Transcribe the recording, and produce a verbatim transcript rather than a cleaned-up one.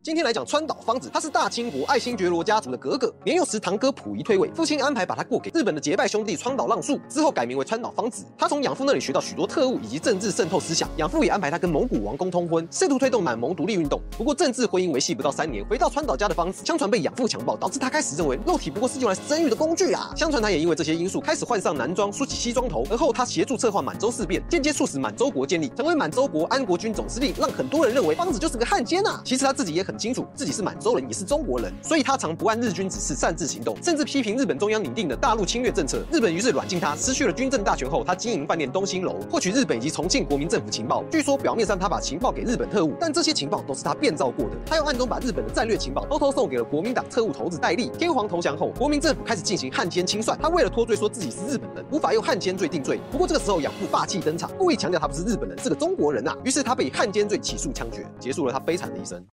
今天来讲川岛芳子，她是大清国爱新觉罗家族的格格，年幼时堂哥溥仪退位，父亲安排把她过给日本的结拜兄弟川岛浪速，之后改名为川岛芳子。她从养父那里学到许多特务以及政治渗透思想，养父也安排她跟蒙古王公通婚，试图推动满蒙独立运动。不过政治婚姻维系不到三年，回到川岛家的芳子，相传被养父强暴，导致她开始认为肉体不过是用来生育的工具啊。相传她也因为这些因素开始换上男装，梳起西装头，而后她协助策划满洲事变，间接促使满洲国建立，成为满洲国安国军总司令，让很多人认为芳子就是个汉奸啊。其实她自己也很清楚自己是满洲人，也是中国人，所以她常不按日军指示擅自行动，甚至批评日本中央拟定的大陆侵略政策。日本于是软禁她，失去了军政大权后，她经营饭店东兴楼，获取日本以及重庆国民政府情报。据说表面上她把情报给日本特务，但这些情报都是她变造过的。她又暗中把日本的战略情报偷偷送给了国民党特务头子戴笠。天皇投降后，国民政府开始进行汉奸清算。她为了脱罪，说自己是日本人，无法用汉奸罪定罪。不过这个时候养父霸气登场，故意强调他不是日本人，是个中国人啊。于是她被以汉奸罪起诉枪决，结束了她悲惨的一生。